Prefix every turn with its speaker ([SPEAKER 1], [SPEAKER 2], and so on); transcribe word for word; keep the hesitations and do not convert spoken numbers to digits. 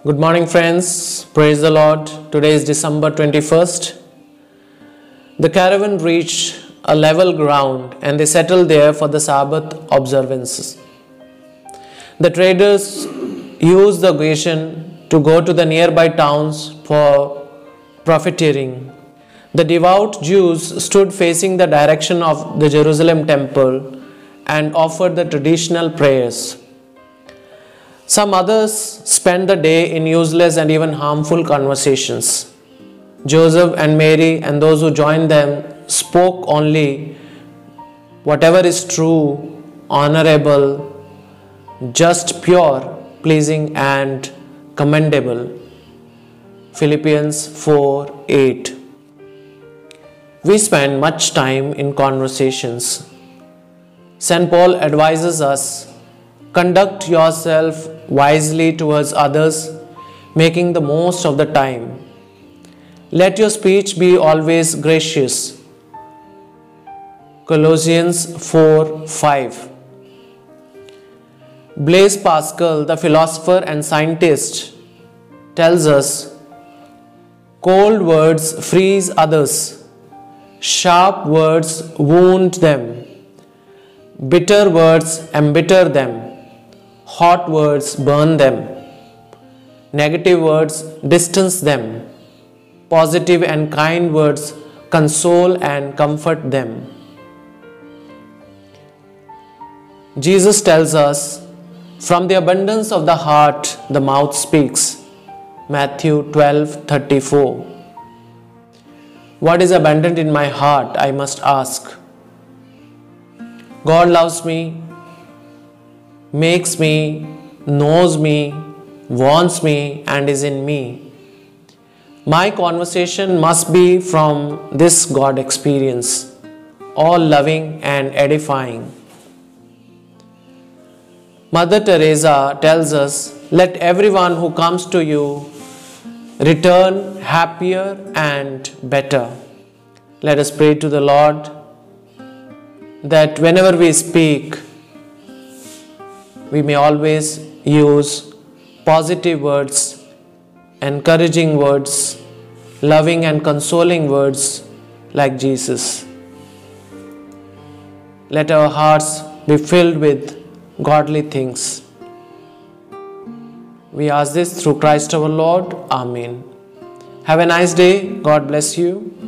[SPEAKER 1] Good morning, friends. Praise the Lord. Today is December twenty-first. The caravan reached a level ground and they settled there for the Sabbath observances. The traders used the occasion to go to the nearby towns for profiteering. The devout Jews stood facing the direction of the Jerusalem temple and offered the traditional prayers. Some others spent the day in useless and even harmful conversations. Joseph and Mary and those who joined them spoke only whatever is true, honorable, just, pure, pleasing and commendable. Philippians four eight. We spend much time in conversations. Saint Paul advises us, conduct yourself wisely towards others, making the most of the time. Let your speech be always gracious. Colossians four five. Blaise Pascal, the philosopher and scientist, tells us, cold words freeze others, sharp words wound them, bitter words embitter them, hot words burn them, negative words distance them, positive and kind words console and comfort them. Jesus tells us, from the abundance of the heart the mouth speaks. Matthew twelve thirty-four. What is abundant in my heart, I must ask. God loves me, makes me, knows me, wants me, and is in me. My conversation must be from this God experience, all loving and edifying. Mother Teresa tells us, let everyone who comes to you return happier and better. Let us pray to the Lord that whenever we speak, we may always use positive words, encouraging words, loving and consoling words like Jesus. Let our hearts be filled with godly things. We ask this through Christ our Lord. Amen. Have a nice day. God bless you.